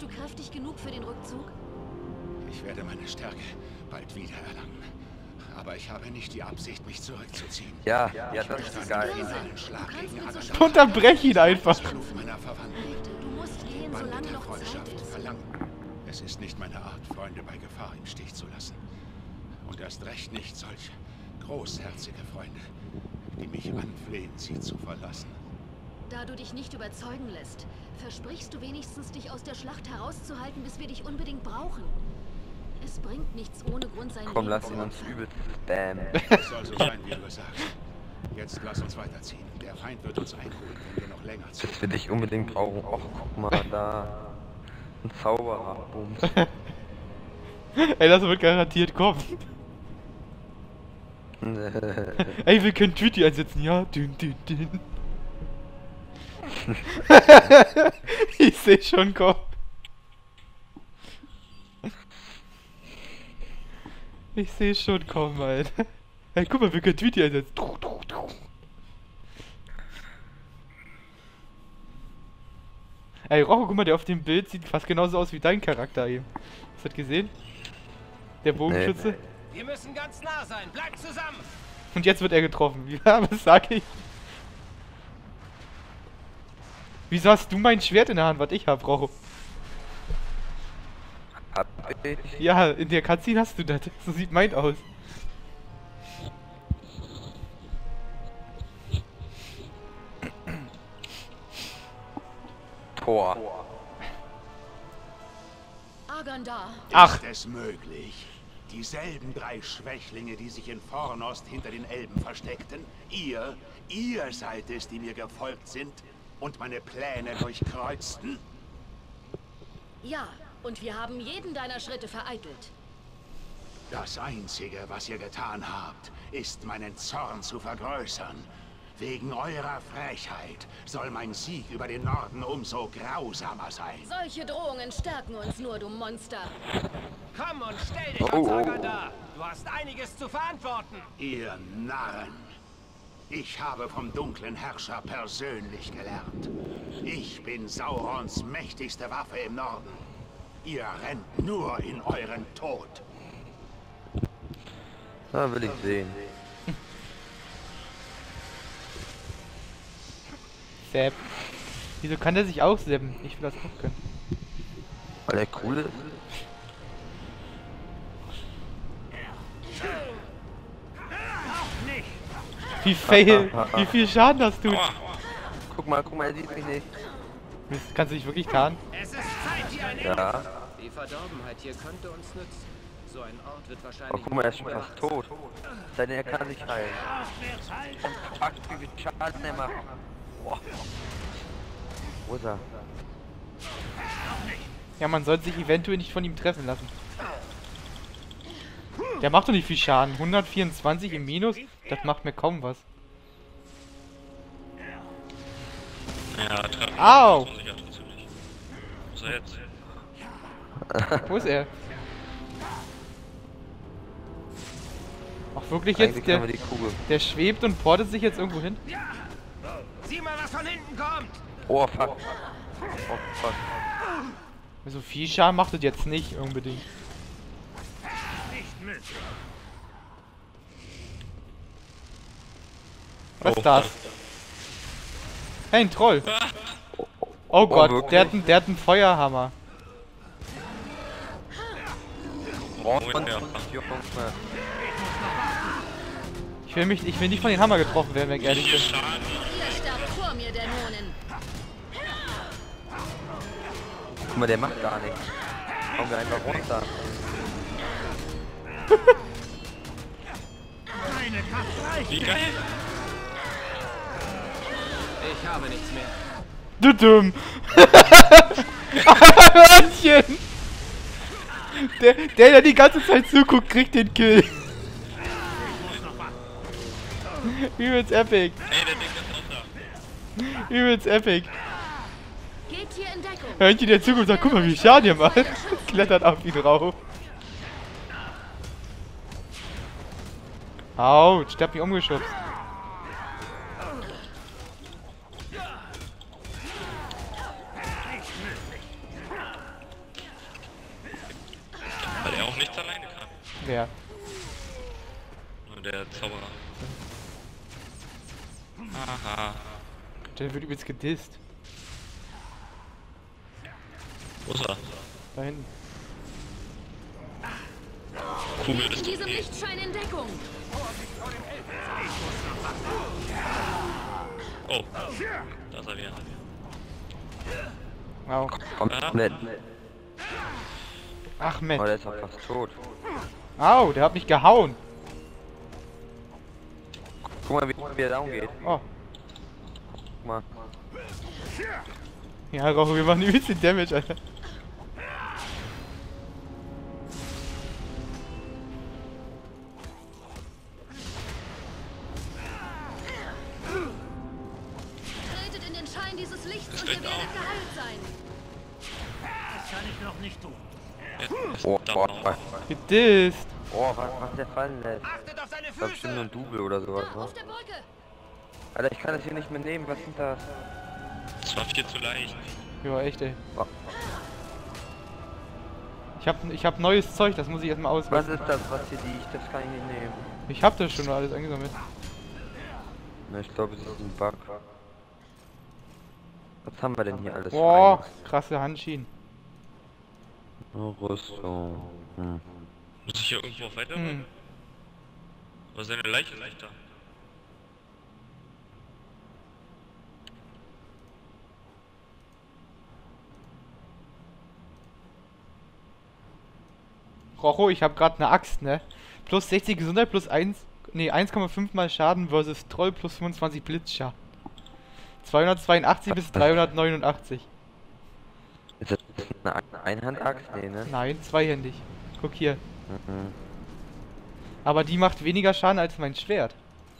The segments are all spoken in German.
Bist du kräftig genug für den Rückzug? Ich werde meine Stärke bald wieder erlangen. Aber ich habe nicht die Absicht, mich zurückzuziehen. Ja, das ist geil. Unterbrech ihn einfach. Meiner Verwandten. Du musst gehen, Bande solange der noch Zeit Freundschaft ist. verlangen. Es ist nicht meine Art, Freunde bei Gefahr im Stich zu lassen. Und erst recht nicht solche großherzige Freunde, die mich anflehen, sie zu verlassen. Da du dich nicht überzeugen lässt, versprichst du wenigstens, dich aus der Schlacht herauszuhalten, bis wir dich unbedingt brauchen. Es bringt nichts, ohne Grund sein Komm, Leben lass zu ihn uns opfern. übel. Bam. Es soll so sein, wie du sagst. Jetzt lass uns weiterziehen. Der Feind wird uns einholen, wenn wir noch länger zu. Dass wir dich unbedingt brauchen. Och, guck mal da. Ein Zauberer. Boom. Ey, das wird garantiert kommen. Ey, wir können Tweety einsetzen, ja? Dün, dün, dün. Ich seh schon kommen. Ich seh schon kommen, Alter. Ey, guck mal, wir können Tweety einsetzen. Ey, Rocco, guck mal, der auf dem Bild sieht fast genauso aus wie dein Charakter eben. Hast du das gesehen? Der Bogenschütze? Wir müssen ganz nah sein. Bleib zusammen. Und jetzt wird er getroffen. Ja, was sag ich? Wieso hast du mein Schwert in der Hand, was ich hab, Rocco? Hab ich. Ja, in der Cutscene hast du das. So sieht mein aus. Tor. Agandar, Ach. Ist es möglich? Dieselben 3 Schwächlinge, die sich in Fornost hinter den Elben versteckten, ihr seid es, die mir gefolgt sind und meine Pläne durchkreuzten? ja, und wir haben jeden deiner Schritte vereitelt. Das Einzige, was ihr getan habt, ist meinen Zorn zu vergrößern. Wegen eurer Frechheit soll mein Sieg über den Norden umso grausamer sein. Solche Drohungen stärken uns nur, du Monster. Komm und stell dich uns Agandar. Du hast einiges zu verantworten. Ihr Narren! Ich habe vom dunklen Herrscher persönlich gelernt. Ich bin Saurons mächtigste Waffe im Norden. Ihr rennt nur in euren Tod. Na, will ich sehen. Sepp. Wieso kann der sich auch seppen? Ich will das auch können. Weil der cool ist. Wie fail. Wie viel Schaden das tut. Guck mal, er sieht mich nicht. Kannst du dich wirklich tarnen? Es ist Zeit, hier ein Ja. Die Verdorbenheit hier könnte uns nützen. So ein Ort wird wahrscheinlich... Aber guck mal, er ist schon fast tot. Sei denn, er kann sich heilen. Fuck, wie viel Schaden er macht. Boah. Wo ist er? Ja, man sollte sich eventuell nicht von ihm treffen lassen. Der macht doch nicht viel Schaden. 124 im Minus? Das macht mir kaum was. Ja, treffen. Au! Muss ich ja trotzdem nicht. Was ist er jetzt? Wo ist er? Ach wirklich jetzt? Eigentlich haben wir die Kugel. Der schwebt und portet sich jetzt irgendwo hin? Sieh mal, was von hinten kommt. Oh, fuck. Oh, fuck. So viel Schaden macht das jetzt nicht unbedingt. Was ist das? Hey, ein Troll. Oh Gott, wirklich? der hat einen Feuerhammer. Oh, ja. Junge. Ich will nicht von den Hammer getroffen werden, wenn ich ehrlich 4 bin. Schaden. Ihr sterbt vor mir, Dämonen. Guck mal, der macht gar nichts. Kommen wir einfach runter. Wie geil. Ich habe nichts mehr. Du dumm! Hörnchen! Der die ganze Zeit zuguckt, kriegt den Kill. Übelst epic. Ey, der Ding ist runter. Übelst epic. Geht hier in Deckung. Hörnchen, der zuguckt und sagt, guck mal, wie Schaden ihr macht. Klettert auf ihn rauf. Autsch, der hat mich umgeschubst. Wer? Nur der Zauberer. Aha. Der wird übelst gedisst. Wo ist er? Da hinten. Kugel In ist diesem Lichtschein in Deckung. Oh. Da ist er wieder. Au. Komplett. Ahmed. Oh, der ist auch fast tot. Au, der hat mich gehauen. Guck mal, wie er down geht. Oh. Guck mal. Ja, Rocho, wir machen übelst den Damage, Alter. Tretet in den Schein dieses Lichts und ihr Ist werdet down. geheilt sein. Oh, oh, Gedisst. oh, was der fallen lässt. Achtet auf seine Das ist bestimmt nur Füße! ein Double oder sowas, Da, ne? auf der Brücke. Alter, ich kann das hier nicht mehr nehmen, was sind das? Das war viel zu leicht. Ja, echt, ey. Oh, Ich hab neues Zeug, das muss ich erstmal was ausrüsten. ist das, was hier liegt? Das kann ich nicht nehmen. Ich hab das schon alles eingesammelt. Na, ich glaube, es ist ein Bug. Was haben wir denn hier alles? Boah, Feines? krasse Handschienen. Oh, Rüstung. Hm. Muss ich hier irgendwo weiter? Hm. Oder seine Leiche leicht da? Rocho, ich hab grad eine Axt, ne? Plus 60 Gesundheit, plus 1,5 mal Schaden versus Troll plus 25 Blitzschaden. 282 bis 389. Ist das eine Einhandaxt? Nee, ne? Nein, zweihändig. Guck hier. Mhm. Aber die macht weniger Schaden als mein Schwert.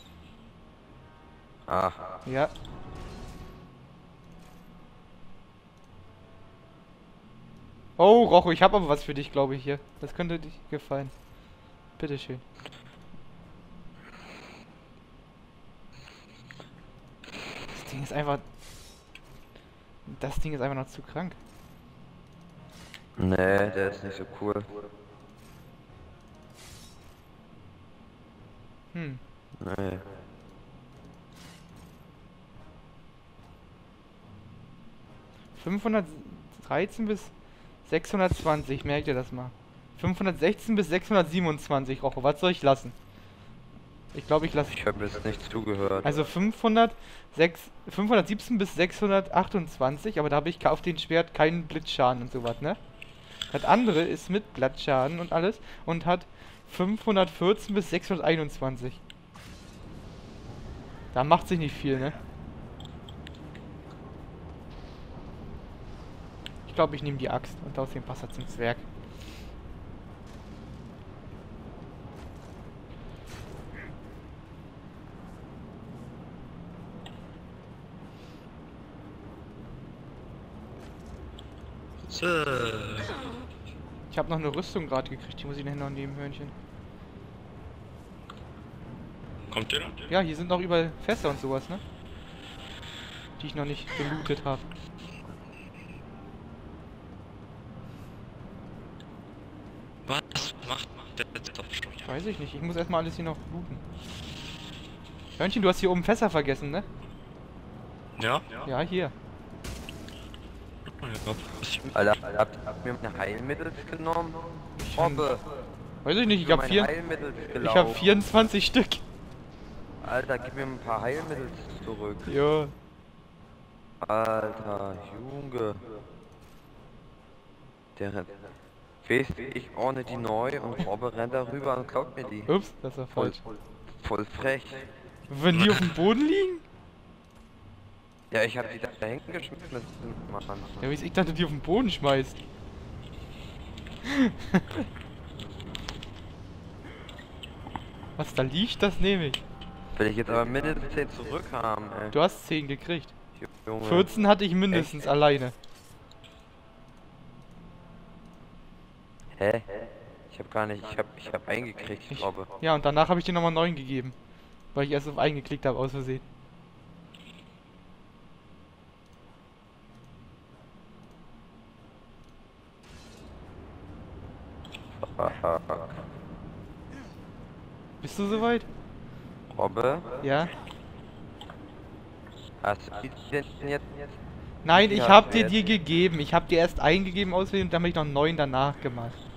Ach, Ja. Oh, Rocho, ich habe aber was für dich, glaube ich, hier. Das könnte dir gefallen. Bitteschön. Das Ding ist einfach... Das Ding ist einfach noch zu krank. nee, der ist nicht so cool. Hm. Nee. ...513 bis 620, merkt ihr das mal. 516 bis 627, Rocho, was soll ich lassen? Ich glaube, ich lasse... Ich habe jetzt nicht zugehört. Also 517 bis 628, aber da habe ich auf den Schwert keinen Blitzschaden und sowas, ne? Das andere ist mit Blattschaden und alles und hat 514 bis 621. Da macht sich nicht viel, ne? Ich glaube, ich nehme die Axt und außerdem passt er zum Zwerg. So. Ich habe noch eine Rüstung gerade gekriegt, die muss ich nachher noch nehmen, Hörnchen. Kommt der noch? Ja, hier sind noch überall Fässer und sowas, ne? Die ich noch nicht gelootet habe. Was macht der jetzt auf schon? Weiß ich nicht, ich muss erstmal alles hier noch looten. Hörnchen, du hast hier oben Fässer vergessen, ne? Ja? Ja, hier. Alter, habt ihr mir Heilmittel genommen? Robbe, Weiß ich nicht, ich für habe mein Heilmittel ich gelaufen. hab 24 Stück. Alter, gib mir ein paar Heilmittel zurück. Jo. Alter, Junge. Der rennt. Weißt du, ich ordne die neu und Robbe rennt darüber und klaut mir die. Ups, das war Voll, falsch. voll frech. Wenn die auf dem Boden liegen? Ja, ich hab die da hinten geschmissen, Mann. Ja, wie ich dachte, die auf den Boden schmeißt. Was da liegt, das nehme ich. Will ich jetzt aber mindestens 10 zurückhaben, ey. Du hast 10 gekriegt. Junge. 14 hatte ich mindestens alleine. Hä? Ich hab gar nicht, ich hab eingekriegt, ich glaube. Ja, und danach habe ich dir nochmal 9 gegeben. Weil ich erst auf eingeklickt habe, aus Versehen. Bist du soweit? Robbe, Ja? hast du die denn jetzt? Nein, Die ich hast hab du dir jetzt. die gegeben. Ich hab dir erst eingegeben auswählen und dann hab ich noch 9 danach gemacht.